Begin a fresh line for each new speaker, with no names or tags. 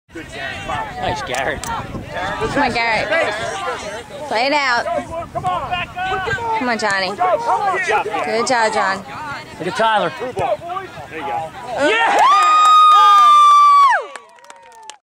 Nice, Garrett.
Come on, Garrett. Play it out. Come on, Jhonny. Good job, John.
Look at Tyler.
There you go.
Yeah!